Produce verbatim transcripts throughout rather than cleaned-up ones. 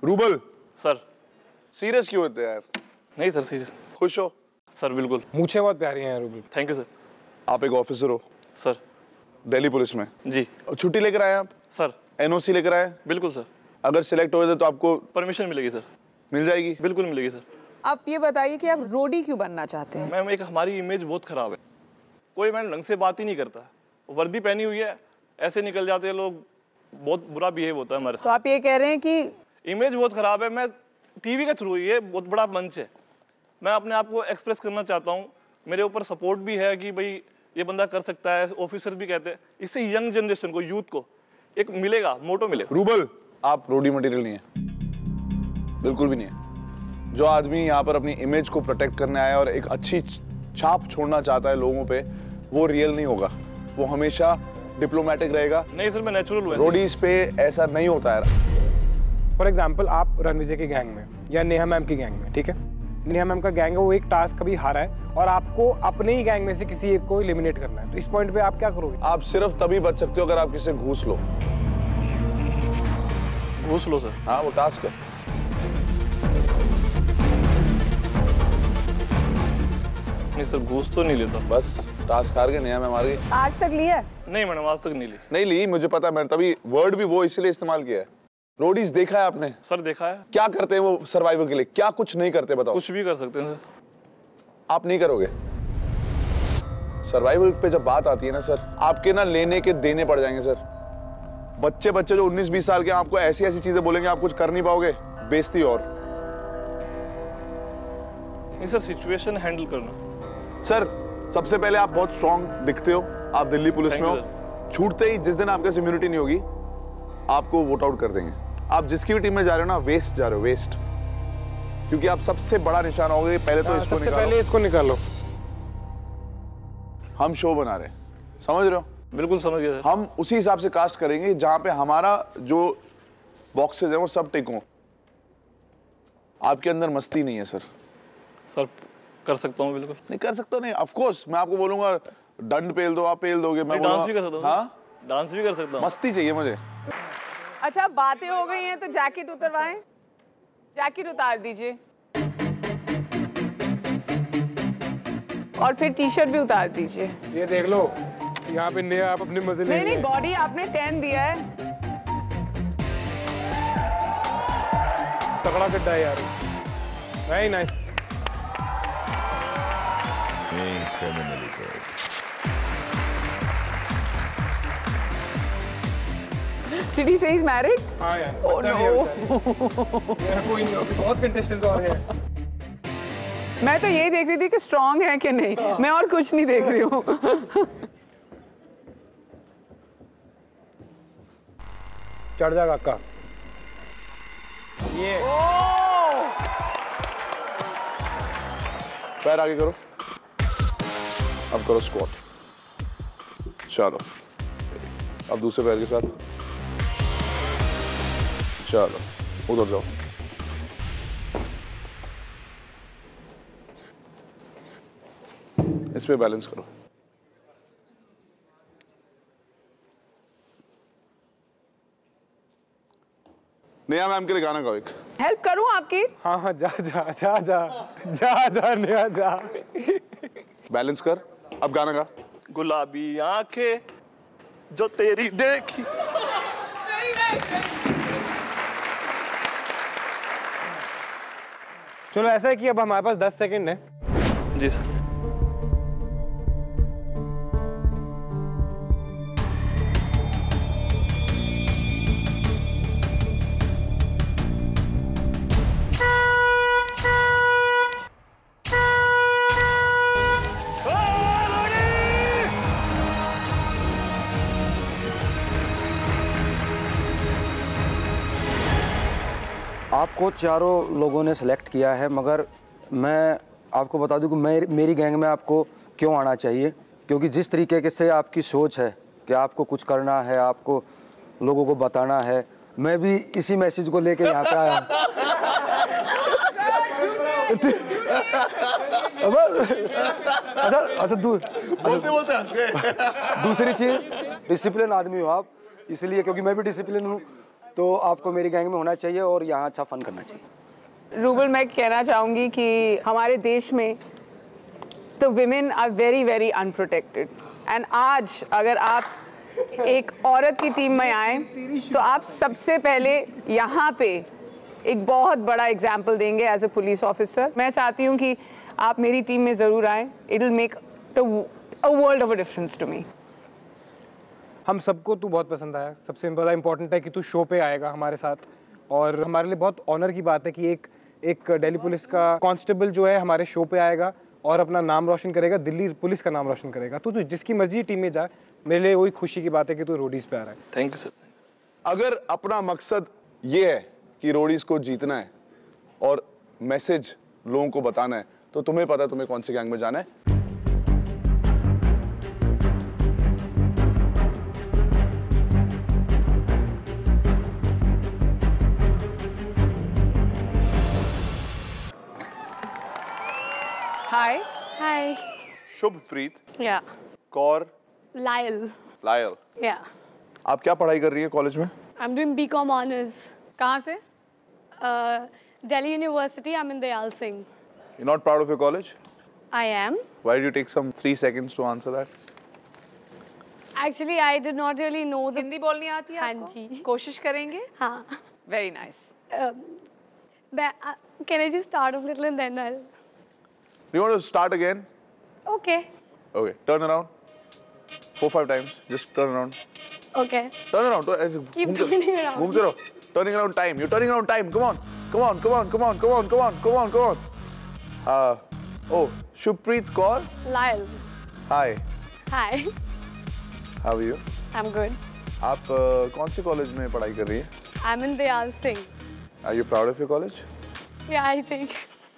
Rouble sir. Serious क्यों होते हैं यार? नहीं सर सीरियस। खुश हो? सर बिल्कुल। मूछें बहुत प्यारी हैं रूबल। Thank you sir. आप एक ऑफिसर हो सर। दिल्ली पुलिस में? जी। छुट्टी लेकर आए आप? सर। एनओसी लेकर आए? बिल्कुल सर। अगर सिलेक्ट हो गए तो आपको परमिशन मिलेगी सर। मिल जाएगी? बिल्कुल मिलेगी सर। आप ये बताइए कि आप रोडी क्यों बनना चाहते हैं? मैम एक हमारी इमेज बहुत खराब है, कोई मैम ढंग से बात ही नहीं करता, वर्दी पहनी हुई है ऐसे निकल जाते हैं लोग, बहुत बुरा बिहेव होता है हमारे साथ। तो आप ये कह रहे हैं कि इमेज बहुत खराब है। मैं टीवी के थ्रू, ये बहुत बड़ा मंच है, मैं अपने आप को एक्सप्रेस करना चाहता हूँ, मेरे ऊपर सपोर्ट भी है कि भाई ये बंदा कर सकता है, ऑफिसर भी कहते हैं। इससे यंग जनरेशन को, यूथ को एक मिलेगा, मोटो मिलेगा। रूबल आप रोडी मटेरियल नहीं है, बिल्कुल भी नहीं है। जो आदमी यहाँ पर अपनी इमेज को प्रोटेक्ट करने आया और एक अच्छी छाप छोड़ना चाहता है लोगों पे, वो रियल नहीं होगा, वो हमेशा डिप्लोमेटिक रहेगा। नहीं सर मैं नेचुरल हूँ। रोडीज पे ऐसा नहीं होता है। फॉर एग्जाम्पल आप रणविजय की गैंग में या नेहा मैम की गैंग में, ठीक है, नेहा मैम का गैंग है, वो एक टास्क कभी हारा है और आपको अपने ही गैंग में से किसी एक को एलिमिनेट करना है, तो इस पॉइंट पे आप क्या करोगे? आप सिर्फ तभी बच सकते हो अगर आप किसी से घूस लो। घूस लो सर? हाँ वो टास्क है। नहीं सर घूस तो नहीं लेता। बस टास्क हार गए, नेहा मैम हार गई। आज तक लिया है? नहीं मैडम आज तक नहीं ली। नहीं ली, मुझे पता है, मैंने तभी वर्ड भी वो इसलिए इस्तेमाल किया है। रोडीज देखा है आपने? सर देखा है। क्या करते हैं वो सर्वाइवल के लिए? क्या कुछ नहीं करते बताओ? कुछ भी कर सकते हैं सर। आप नहीं करोगे? सर्वाइवल पे जब बात आती है ना सर, आपके ना लेने के देने पड़ जाएंगे सर। बच्चे बच्चे जो उन्नीस बीस साल के आपको ऐसी ऐसी चीजें बोलेंगे, आप कुछ कर नहीं पाओगे, बेइज्जती। और नहीं सर सिचुएशन हैंडल करना। सर सबसे पहले आप बहुत स्ट्रांग दिखते हो, आप दिल्ली पुलिस में हो। छूटते ही जिस दिन आपके इम्यूनिटी नहीं होगी, आपको वोट आउट कर देंगे। आप जिसकी भी टीम में जा रहे हो ना, वेस्ट जा रहे हो, वेस्ट, क्योंकि आप सबसे बड़ा निशान होगे। पहले तो इसको सबसे पहले इसको निकालो। हम शो बना रहे हैं, समझ रहे हो? बिल्कुल समझ गया सर। हम उसी हिसाब से कास्ट करेंगे जहां पे हमारा जो बॉक्सेस है वो सब टिक हों। आपके अंदर मस्ती नहीं है सर। सर कर सकता हूँ बिल्कुल। नहीं कर सकता नहीं, ऑफ कोर्स मैं आपको बोलूंगा दंड पेल दो, आप पेल दोगे, मैं डांस भी कर सकता हूँ। हाँ डांस भी कर सकता हूँ। मस्ती चाहिए मुझे। अच्छा बातें हो गई हैं तो जैकेट उतरवाएं, जैकेट उतार दीजिए और फिर टी शर्ट भी उतार दीजिए। ये देख लो यहाँ पे नेहा आप अपने मजे ले। नहीं नहीं बॉडी आपने टेन दिया है। तगड़ा गड्ढा है यार। Very nice. Did he say he's married? हाँ यार। Oh अच्छा नहीं है बेचारे। यार कोई नहीं, बहुत कंटेस्टेंट्स और हैं। मैं तो यही देख रही थी कि स्ट्रांग है कि नहीं, मैं और कुछ नहीं देख रही हूँ। चढ़ जा काका। ये पैर आगे करो, अब करो स्क्वाट। चलो अब दूसरे पैर के साथ, चलो उधर जाओ। इस पे बैलेंस करो। नेहा मैम के लिए गाना गाओ एक। हेल्प करूं आपकी? हाँ हाँ जा जा जा जा जा जा नेहा जा। बैलेंस कर, अब गाना गा। गुलाबी आंखें जो तेरी देखी। चलो ऐसा है कि अब हमारे पास दस सेकंड है। जी सर। आपको चारों लोगों ने सेलेक्ट किया है, मगर मैं आपको बता दूं कि मैं मेरी गैंग में आपको क्यों आना चाहिए, क्योंकि जिस तरीके से आपकी सोच है कि आपको कुछ करना है, आपको लोगों को बताना है, मैं भी इसी मैसेज को लेके यहाँ पे आया हूँ। अच्छा अच्छा दू, बोलते बोलते हंस गए। दूसरी चीज डिसिप्लिन आदमी हो आप, इसलिए क्योंकि मैं भी डिसिप्लिन हूँ, तो आपको मेरी गैंग में होना चाहिए और यहाँ अच्छा फन करना चाहिए। रूबल, मैं कहना चाहूँगी कि हमारे देश में तो women are very very unprotected, and आज अगर आप एक औरत की टीम में आए तो आप सबसे पहले यहाँ पे एक बहुत बड़ा एग्जाम्पल देंगे एज ए पुलिस ऑफिसर। मैं चाहती हूँ कि आप मेरी टीम में ज़रूर आएँ। It will make the a world of a difference to me. हम सबको तू बहुत पसंद आया। सबसे बड़ा इम्पोर्टेंट है कि तू शो पे आएगा हमारे साथ, और हमारे लिए बहुत ऑनर की बात है कि एक एक दिल्ली पुलिस का कांस्टेबल जो है हमारे शो पे आएगा और अपना नाम रोशन करेगा, दिल्ली पुलिस का नाम रोशन करेगा। तो तू जिसकी मर्जी टीम में जा, मेरे लिए वही खुशी की बात है कि तू रोडीज पे आ रहा है। Thank you sir. अगर अपना मकसद ये है कि रोडीज को जीतना है और मैसेज लोगों को बताना है, तो तुम्हें पता है तुम्हें कौन सी गैंग में जाना है। Hi. Hi. Shubhpreet Yeah. Kaur Lyle. Lyle, Yeah. आप क्या पढ़ाई कर रही है कॉलेज में? I'm doing B Com honors. कहाँ से? Uh, Delhi University. I'm in Dayal Singh. You're not proud of your college? I am. Why did you take some three seconds to answer that? Actually, I did not really know the. Hindi बोलनी आती है हाँ आपको? जी। कोशिश करेंगे? हाँ. Very nice. Uh, but, uh, can I just start off little and then I'll. Do you want to start again? Okay. Okay, turn around. Four, five times. Just turn around. Okay. Turn around. Turn, ऐसे Keep घूमते- turning around. घूमते रहो. Turning around time. You're turning around time. Come on. Come on. Come on. Come on. Come on. Come on. Come on. Come on. Uh, oh, Shubpreet Kaur. Lyle. Hi. Hi. How are you? I'm good. आप uh, कौन से college में पढ़ाई कर रही हैं? I'm in Dayal Singh. Are you proud of your college? Yeah, I think.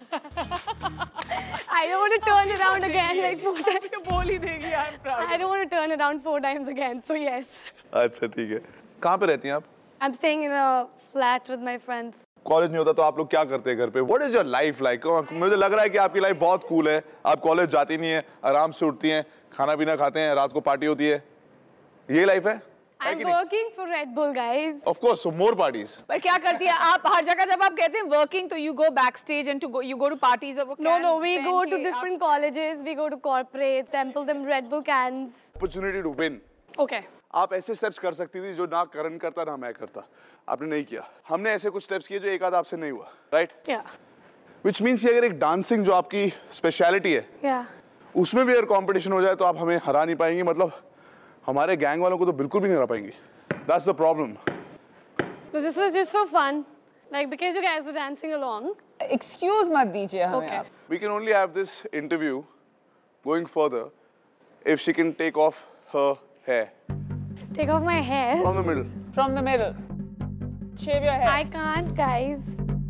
I don't want to turn it around again like four times. बोल ही देगी यार, proud. I don't want to turn it around four times again. So yes. अच्छा ठीक है। कहाँ पे रहती हैं आप? I'm staying in a flat with my friends. College नहीं होता तो आप लोग क्या करते हैं घर पे? What is your life like? मुझे लग रहा है कि आपकी लाइफ बहुत कूल है। आप कॉलेज जाती नहीं है, आराम से उठती हैं, खाना पीना खाते हैं, रात को पार्टी होती है। ये लाइफ है? I'm working for Red Bull, guys. Of course, so more parties. पर क्या करती है आप? हर जगह जब आप कहते हैं वर्किंग, तो you go back stage and to go you go to parties और वो No, can no, we पहन go to के different colleges. We go to corporates, sample them Red Bull cans. Opportunity to win. Okay. आप ऐसे steps कर सकती थी जो ना करण करता ना मैं करता। आपने नहीं किया। हमने ऐसे कुछ स्टेप्स किए जो एक आध आपसे नहीं हुआ, राइट? Yeah. Which means कि अगर एक डांसिंग जो आपकी स्पेशलिटी है, Yeah. उसमें भी अगर कंपटीशन हो जाए तो आप हमें हरा नहीं पाएंगी। मतलब हमारे गैंग वालों को तो बिल्कुल भी नहीं हरा पाएंगी। That's the problem. So this was just for fun, like because you guys are dancing along. Excuse मत दीजिए हमें Okay. आप। We can only have this interview going further if she can take off her hair Take off my hair. from the middle. From the middle. Shave your hair. I can't, guys.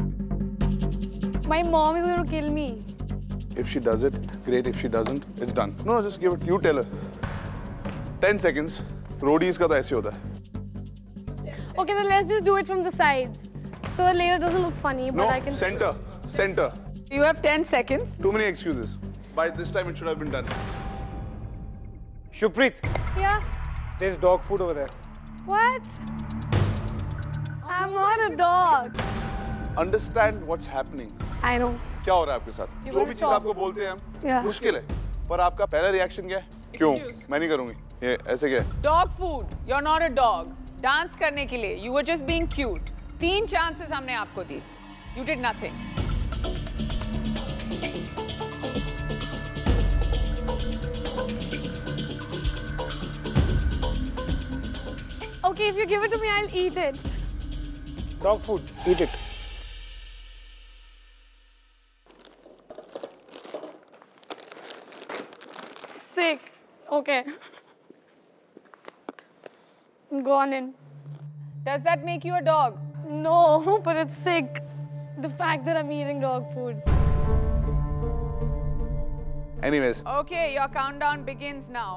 My mom is going to kill me. If she does it, great. If she doesn't, it's done. No, no, just give it. You tell her. Ten seconds. Roadies का तो ऐसे होता है. Okay, then let's just do it from the sides, so that later doesn't look funny. No, But I can. center, center. You have ten seconds. Too many excuses. By this time, it should have been done. Shubpreet, Yeah. there's dog food over there. What? I'm not a dog. Understand what's happening. I know. क्या हो रहा है आपके साथ? You जो wanna भी चीज talk? आपको बोलते हैं हम, Yeah. मुश्किल है. पर आपका पहला रिएक्शन क्या है? क्यों? मैं नहीं करूँगी. ये ऐसे क्या है? Dog food. You're not a dog. Dance करने के लिए. You were just being cute. तीन chances हमने आपको दी. You did nothing. Okay, if you give it to me, I'll eat it. Dog food, eat it. Sick. Okay. Go on in. Does that make you a dog? No, but it's sick. The fact that I'm eating dog food. Anyways, Okay, your countdown begins now.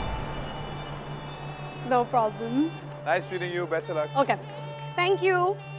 No problem. nice meeting you. Best of luck. Okay. Thank you.